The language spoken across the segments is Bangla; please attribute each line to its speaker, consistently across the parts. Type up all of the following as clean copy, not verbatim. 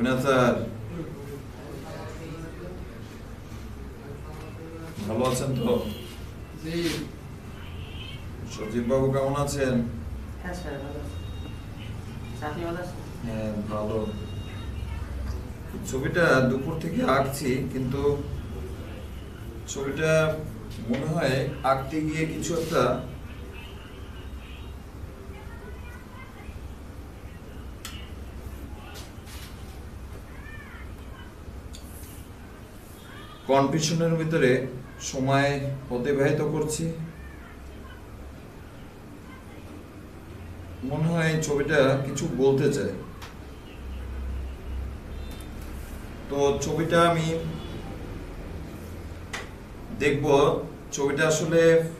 Speaker 1: স্যার ভালো আছেন তো?
Speaker 2: জি।
Speaker 1: সজীব বাবু কেমন আছেন?
Speaker 2: হ্যাঁ স্যার ভালো আছি। আপনি ভালো আছেন?
Speaker 1: হ্যাঁ ভালো। ছবিটা দুপুর থেকে আঁকছি, কিন্তু ছবিটা মনে হয় আঁকতে গিয়ে কিছু একটা কনফিউশনের ভিতরে সময় অতিবাহিত করছি। মনে হয় ছবিটা কিছু বলতে চায়। তো ছবিটা আমি দেখব। ছবিটা আসলে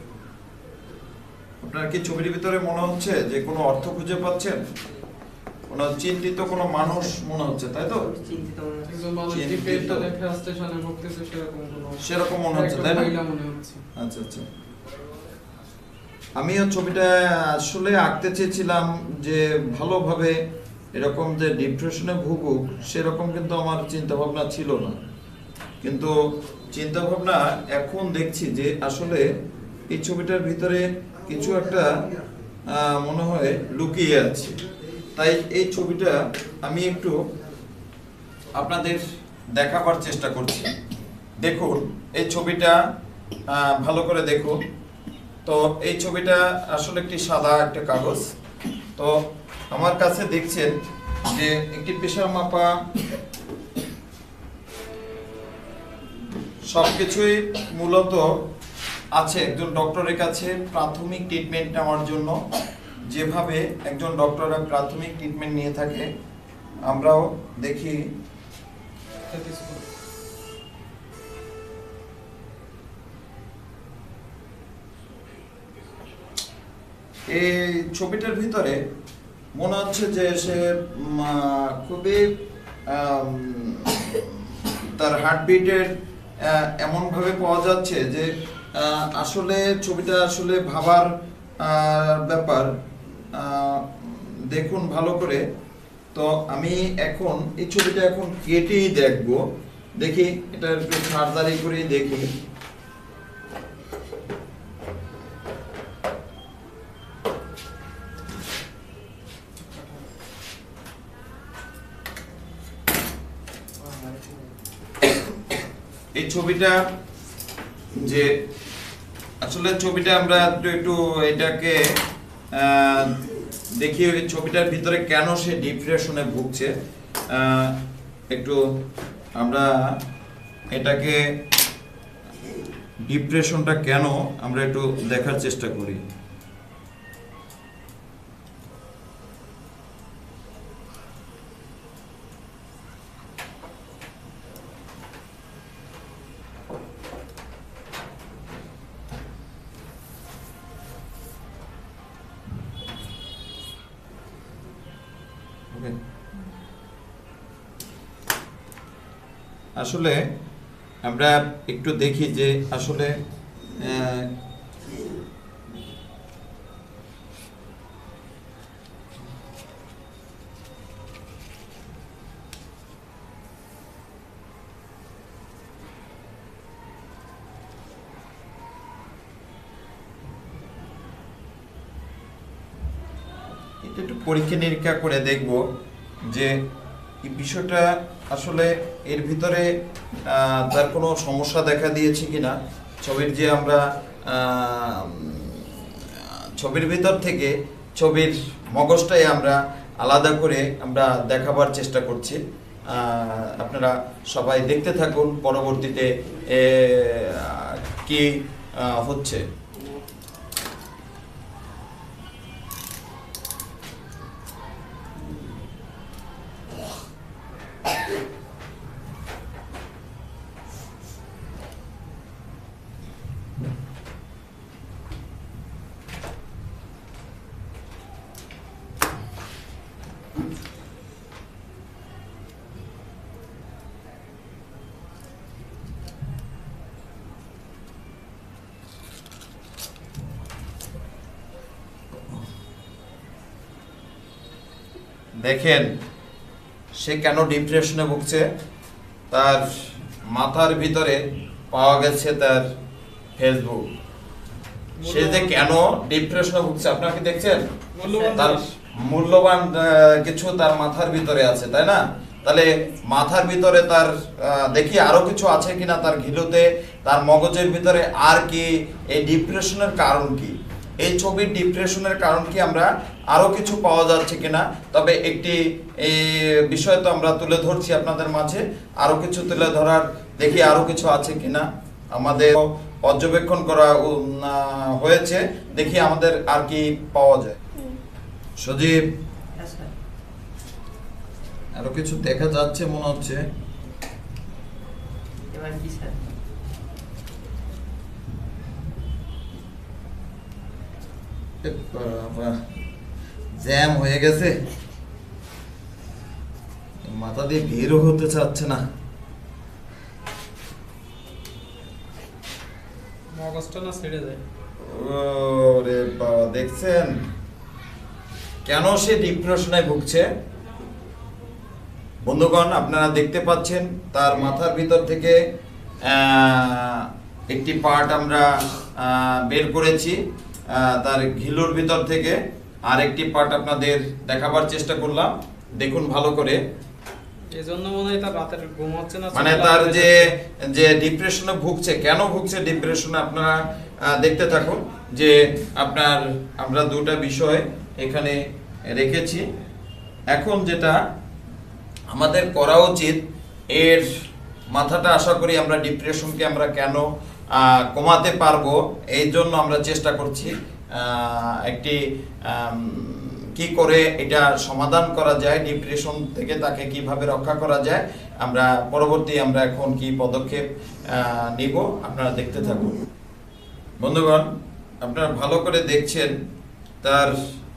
Speaker 1: আপনার কি ছবির ভিতরে মনে হচ্ছে যে কোনো অর্থ খুঁজে পাচ্ছেন? কোনো চিন্তিত কোনো মানুষ মনে হচ্ছে, তাই তো?
Speaker 2: চিন্তিত মনে হচ্ছে।
Speaker 3: একজন মানুষ
Speaker 1: চিন্তিত।
Speaker 3: ডিবেটটা দেখে স্টেশনে বকতেছে
Speaker 1: সেরকম মনে হচ্ছে, তাই না?
Speaker 3: মহিলা মনে হচ্ছে।
Speaker 1: আচ্ছা আচ্ছা। আমিও ছবিটা আসলে আঁকতে চেয়েছিলাম যে ভালোভাবে এরকম যে ডিপ্রেশনে ভুগুক সেরকম, কিন্তু আমার চিন্তা ভাবনা ছিল না। কিন্তু চিন্তা ভাবনা এখন দেখছি যে আসলে এই ছবিটার ভিতরে কিছু একটা মনে হয় লুকিয়ে আছে। তাই এই ছবিটা আমি একটু আপনাদের দেখাবার চেষ্টা করছি। দেখুন এই ছবিটা ভালো করে দেখুন। তো এই ছবিটা আসলে একটি সাদা একটা কাগজ। তো আমার কাছে দেখছেন যে একটি প্রেসার মাপা সবকিছুই মূলত আছে একজন ডক্টরের কাছে প্রাথমিক ট্রিটমেন্ট নেওয়ার জন্য। যেভাবে একজন ডক্টররা প্রাথমিক ট্রিটমেন্ট নিয়ে থাকে আমরাও দেখি। এই ছবিটার ভিতরে মনে হচ্ছে যে সে খুবই তার হার্টবিটের এমনভাবে পাওয়া যাচ্ছে যে আসলে ছবিটা আসলে ভাবার ব্যাপার। দেখুন ভালো করে। তো আমি এখন এই ছবিটা এখন কেটেই দেখব। দেখি এটা একটু সার্জারি করেই দেখি। এই ছবিটা যে আসলে ছবিটা আমরা একটু এটাকে দেখি এই ছবিটার ভিতরে কেন সে ডিপ্রেশনে ভুগছে। একটু আমরা এটাকে ডিপ্রেশনটা কেন আমরা একটু দেখার চেষ্টা করি। আসলে আমরা একটু দেখি যে আসলে এটা একটু পরীক্ষা নিরীক্ষা করে দেখব যে এই বিষয়টা আসলে এর ভিতরে তার কোনো সমস্যা দেখা দিয়েছে কিনা। ছবির যে আমরা ছবির ভিতর থেকে ছবির মগজটাই আমরা আলাদা করে আমরা দেখাবার চেষ্টা করছি। আপনারা সবাই দেখতে থাকুন পরবর্তীতে কি হচ্ছে। দেখেন সে কেন ডিপ্রেশনে ভুগছে, তার মাথার ভিতরে পাওয়া গেছে তার ফেসবুক। সে যে কেন ডিপ্রেশনে ভুগছে আপনারা কি দেখছেন? তার মূল্যবান কিছু তার মাথার ভিতরে আছে, তাই না? তাহলে মাথার ভিতরে তার দেখি আরো কিছু আছে কিনা তার ঘিলুতে, তার মগজের ভিতরে আর কি এই ডিপ্রেশনের কারণ কি, এই ছবির ডিপ্রেশনের কারণ কি আমরা আরো কিছু পাওয়া যাচ্ছে কিনা। তবে একটি এই বিষয় তো আমরা তুলে ধরছি আপনাদের মাঝে, আরো কিছু তুলে ধরার দেখি আরো কিছু আছে কিনা আমাদের পর্যবেক্ষণ করা হয়েছে, দেখি আমাদের আর কি পাওয়া যায়। সজীব, আরো কিছু দেখা যাচ্ছে মনে হচ্ছে।
Speaker 2: এবার কি স্যার?
Speaker 1: জ্যাম হয়ে গেছে, মাথা দিয়ে বেরও হতে চাচ্ছে না।
Speaker 3: মগজটা না ছেড়ে যায়।
Speaker 1: ওরে বাবা, দেখছেন কেন সে ডিপ্রেশনে ভুগছে? বন্ধুগণ, আপনারা দেখতে পাচ্ছেন তার মাথার ভিতর থেকে একটি পার্ট আমরা বের করেছি, তার ঘিলুর ভিতর থেকে আর একটি পার্ট আপনাদের দেখাবার চেষ্টা করলাম। দেখুন ভালো করে।
Speaker 3: এজন্য মনে হয় তার রাতের ঘুম হচ্ছে না,
Speaker 1: মানে তার যে ডিপ্রেশনে ভুগছে, কেন ভুগছে ডিপ্রেশনে আপনারা দেখতে থাকুন। যে আমরা দুটা বিষয় এখানে রেখেছি। এখন যেটা আমাদের করা উচিত, এর মাথাটা আশা করি আমরা ডিপ্রেশনকে আমরা কেন কমাতে পারবো এই জন্য আমরা চেষ্টা করছি একটি কি করে এটা সমাধান করা যায়, ডিপ্রেশন থেকে তাকে কিভাবে রক্ষা করা যায়, আমরা আমরা এখন কি পদক্ষেপ নিব আপনারা দেখতে থাকুন। বন্ধুগণ, আপনারা ভালো করে দেখছেন তার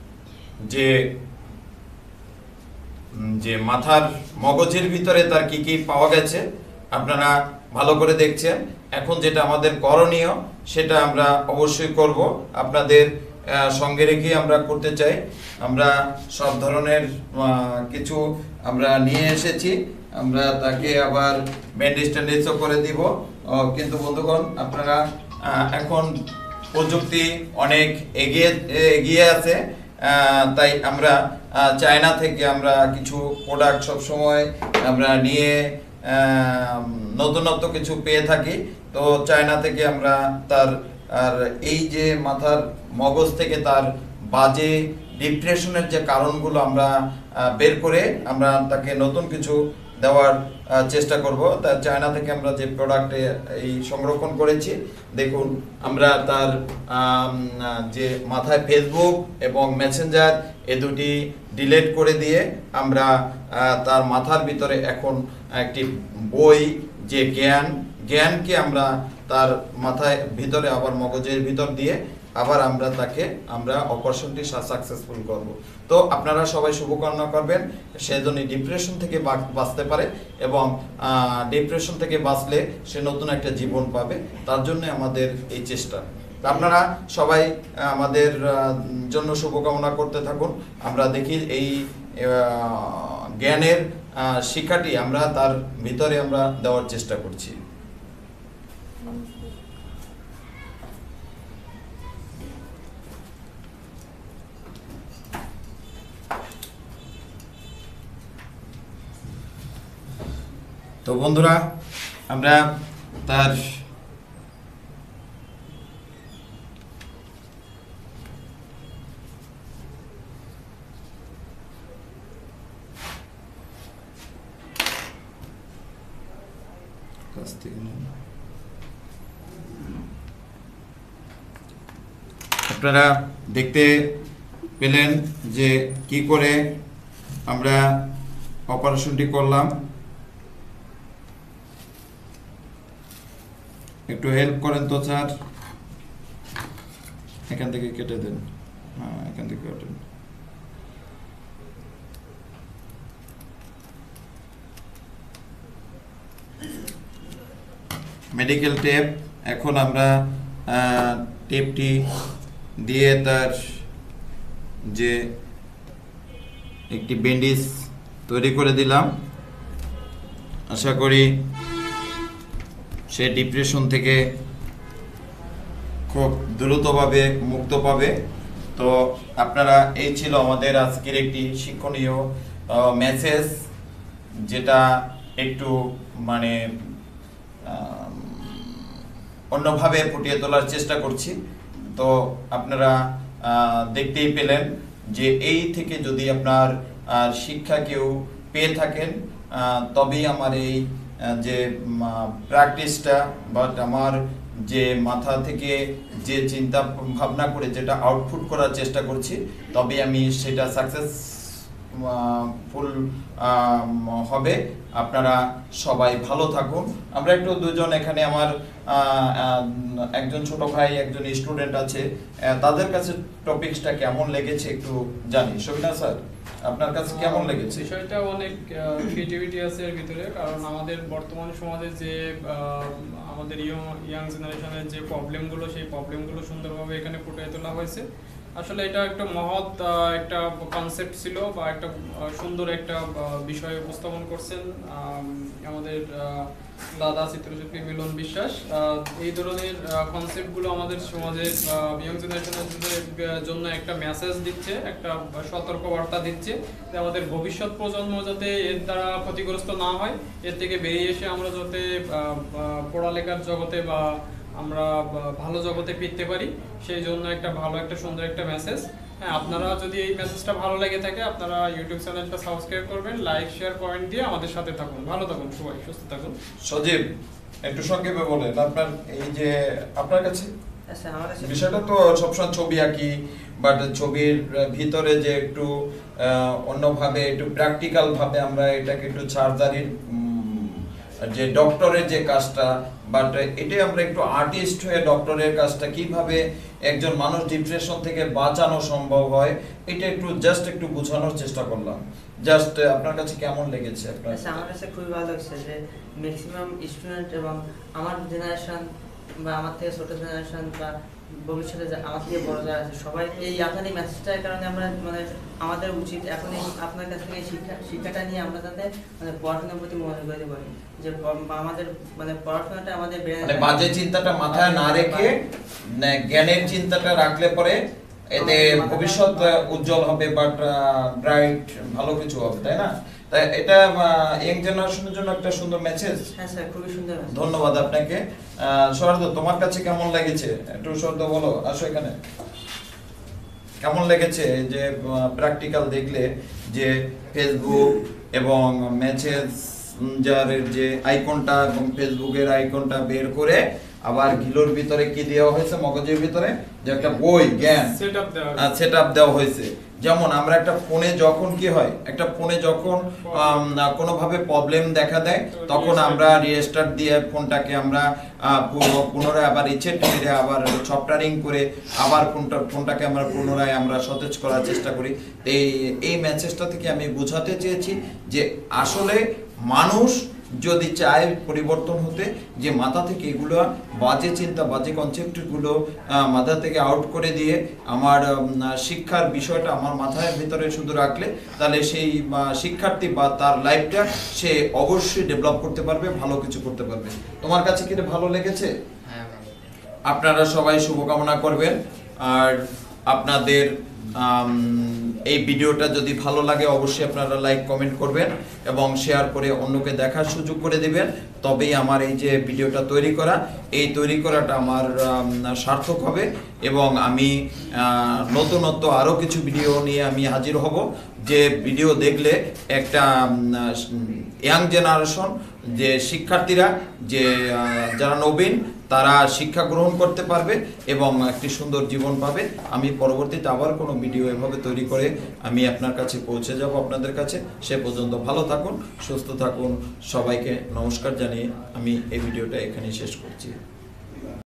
Speaker 1: যে মাথার মগজের ভিতরে তার কি কি পাওয়া গেছে, আপনারা ভালো করে দেখছেন। এখন যেটা আমাদের করণীয় সেটা আমরা অবশ্যই করব, আপনাদের সঙ্গে রেখে আমরা করতে চাই। আমরা সব ধরনের কিছু আমরা নিয়ে এসেছি, আমরা তাকে আবার ব্যান্ডেজ ট্যান্ডেজও করে দিব। কিন্তু বন্ধুগণ, আপনারা এখন প্রযুক্তি অনেক এগিয়ে আছে, তাই আমরা চায়না থেকে আমরা কিছু প্রোডাক্ট সবসময় আমরা নিয়ে নতুনত্ব কিছু পেয়ে থাকি। তো চায়না থেকে আমরা তার এই যে মাথার মগজ থেকে তার বাজে ডিপ্রেশনের যে কারণগুলো আমরা বের করে আমরা তাকে নতুন কিছু দেওয়ার চেষ্টা করব। তার চায়না থেকে আমরা যে প্রোডাক্ট এই সংরক্ষণ করেছি, দেখুন আমরা তার যে মাথায় ফেসবুক এবং মেসেঞ্জার এ দুটি ডিলিট করে দিয়ে আমরা তার মাথার ভিতরে এখন একটি বই, যে জ্ঞানকে আমরা তার মাথায় ভিতরে আবার মগজের ভিতর দিয়ে আবার আমরা অপারেশনটি সাকসেসফুল করব। তো আপনারা সবাই শুভকামনা করবেন, সে যেন ডিপ্রেশন থেকে বাঁচতে পারে এবং ডিপ্রেশন থেকে বাঁচলে সে নতুন একটা জীবন পাবে, তার জন্য আমাদের এই চেষ্টা। আপনারা সবাই আমাদের জন্য শুভকামনা করতে থাকুন। আমরা দেখি এই জ্ঞানের শিক্ষাটি আমরা তার ভিতরে আমরা দেওয়ার চেষ্টা করছি। তো বন্ধুরা, আমরা তার আপনারা দেখতে পেলেন যে কি করে আমরা অপারেশনটি করলাম। একটু হেল্প করেন তো স্যার, এখান থেকে কেটে দেন। হ্যাঁ, এখান থেকে কাটেন। মেডিকেল টেপ, এখন আমরা টেপটি দিয়ে তার যে একটি ব্যান্ডেজ তৈরি করে দিলাম। আশা করি সে ডিপ্রেশন থেকে খুব দ্রুতভাবে মুক্ত পাবে। তো আপনারা, এই ছিল আমাদের আজকের একটি শিক্ষণীয় মেসেজ, যেটা একটু মানে অন্যভাবে ফুটিয়ে তোলার চেষ্টা করছি। তো আপনারা দেখতেই পেলেন যে এই থেকে যদি আপনার শিক্ষা কেউ পেয়ে থাকেন, তবেই আমার এই যে প্র্যাকটিসটা বা আমার যে মাথা থেকে যে চিন্তা ভাবনা করে যেটা আউটপুট করার চেষ্টা করছি, তবে আমি সেটা সাকসেসফুল হবে। আপনারা সবাই ভালো থাকুন। আমরা একটু দুজন, এখানে আমার একজন ছোট ভাই, একজন স্টুডেন্ট আছে, তাদের কাছে টপিকসটা কেমন লেগেছে একটু জানি। সবিনা স্যার, আপনার কাছে কেমন লেগেছে?
Speaker 3: বিষয়টা অনেক ক্রিয়েটিভিটি আছে এর ভিতরে, কারণ আমাদের বর্তমান সমাজে যে আমাদের ইয়াং জেনারেশনের যে প্রবলেমগুলো, সেই প্রবলেমগুলো সুন্দরভাবে এখানে ফুটিয়ে তোলা হয়েছে। আসলে এটা একটা মহৎ একটা কনসেপ্ট ছিল, বা একটা সুন্দর একটা বিষয় উপস্থাপন করছেন আমাদের দাদা চিত্রশিল্পী মিলন বিশ্বাস। এই ধরনের কনসেপ্টগুলো আমাদের সমাজের ইয়াং জেনারেশনের জন্য একটা মেসেজ দিচ্ছে, একটা সতর্ক বার্তা দিচ্ছে যে আমাদের ভবিষ্যৎ প্রজন্ম যাতে এর দ্বারা ক্ষতিগ্রস্ত না হয়, এর থেকে বেরিয়ে এসে আমরা যাতে পড়ালেখার জগতে বা আমরা ভালো জগতে ফিরতে পারি, সেই জন্য একটা ভালো, একটা সুন্দর একটা মেসেজ। হ্যাঁ, আপনারা যদি এই মেসেজটা ভালো লেগে থাকে, আপনারা ইউটিউব চ্যানেলটা সাবস্ক্রাইব করবেন, লাইক শেয়ার কমেন্ট দিয়ে আমাদের সাথে থাকুন। ভালো থাকুন সবাই, সুস্থ থাকুন।
Speaker 1: সজীব, একটু সংক্ষেপে বলেন আপনার এই যে আপনার কাছে বিষয়টা তো সবসময় ছবি আঁকি, বাট ছবির ভিতরে যে একটু অন্যভাবে, একটু প্র্যাকটিক্যাল ভাবে আমরা এটাকে একটু সার্জারির যে ডক্টরের যে কাজটা, বাট এটাই আমরা একটু আর্টিস্ট হয়ে ডক্টরের কাজটা কিভাবে একজন মানুষ ডিপ্রেশন থেকে বাঁচানো সম্ভব হয়, এটা একটু জাস্ট একটু বোঝানোর চেষ্টা করলাম। জাস্ট আপনার কাছে কেমন লেগেছে? আপনার
Speaker 2: আমার কাছে খুবই ভালো লাগছে যে ম্যাক্সিমাম স্টুডেন্ট এবং আমার জেনারেশন বা আমার থেকে ছোট জেনারেশন বা ভবিষ্যতে আমার থেকে বড় যারা আছে, সবাই এই আপনার এই মেসেজটার কারণে আমরা মানে আমাদের উচিত এখন এই আপনার কাছ থেকে শিক্ষাটা নিয়ে আমরা যাতে মানে পড়াশোনার প্রতি মনোযোগ দিতে পারি, যে আমাদের মানে পড়াশোনাটা আমাদের
Speaker 1: মানে বাজে চিন্তাটা মাথায় না রেখে জ্ঞানের চিন্তাটা রাখলে পরে এতে ভবিষ্যৎ উজ্জ্বল হবে, বাট ব্রাইট ভালো কিছু হবে, তাই না? তাই এটা ইয়াং জেনারেশনের জন্য একটা সুন্দর মেসেজ।
Speaker 2: হ্যাঁ স্যার, খুবই সুন্দর।
Speaker 1: ধন্যবাদ আপনাকে। সরদ, তোমার কাছে কেমন লেগেছে? একটু সরদ বলো, আসো এখানে। কেমন লেগেছে যে প্র্যাকটিক্যাল দেখলে যে ফেসবুক এবং মেসেঞ্জারের যে আইকনটা এবং ফেসবুকের আইকনটা বের করে আবার ঘিলোর ভিতরে কি দেওয়া হয়েছে, মগজের ভিতরে যে একটা বই জ্ঞান সেটআপ দেওয়া হয়েছে। যেমন আমরা একটা ফোনে যখন কি হয়, একটা ফোনে যখন কোনোভাবে প্রবলেম দেখা দেয়, তখন আমরা রিস্টার্ট দিয়ে ফোনটাকে আমরা পুনরায় আবার রিসেট করে আবার সফটওয়্যারিং করে আবার ফোনটাকে আমরা পুনরায় আমরা সতেজ করার চেষ্টা করি। এই মেসেজটা থেকে আমি বোঝাতে চেয়েছি যে আসলে মানুষ যদি চায় পরিবর্তন হতে, যে মাথা থেকে এগুলো বাজে চিন্তা, বাজে কনসেপ্টগুলো মাথা থেকে আউট করে দিয়ে আমার শিক্ষার বিষয়টা আমার মাথার ভিতরে শুধু রাখলে, তাহলে সেই শিক্ষার্থী বা তার লাইফটা সে অবশ্যই ডেভেলপ করতে পারবে, ভালো কিছু করতে পারবে। তোমার কাছে কি ভালো লেগেছে? আপনারা সবাই শুভকামনা করবেন। আর আপনাদের এই ভিডিওটা যদি ভালো লাগে, অবশ্যই আপনারা লাইক কমেন্ট করবেন এবং শেয়ার করে অন্যকে দেখার সুযোগ করে দিবেন। তবেই আমার এই যে ভিডিওটা তৈরি করাটা আমার সার্থক হবে এবং আমি নতুনত্ব আরও কিছু ভিডিও নিয়ে আমি হাজির হব, যে ভিডিও দেখলে একটা ইয়াং জেনারেশন, যে শিক্ষার্থীরা, যে যারা নবীন, তারা শিক্ষা গ্রহণ করতে পারবে এবং একটি সুন্দর জীবন পাবে। আমি পরবর্তীতে আবার কোনো ভিডিও এভাবে তৈরি করে আমি আপনার কাছে পৌঁছে যাব, আপনাদের কাছে। সে পর্যন্ত ভালো থাকুন, সুস্থ থাকুন। সবাইকে নমস্কার জানিয়ে আমি এই ভিডিওটা এখানেই শেষ করছি।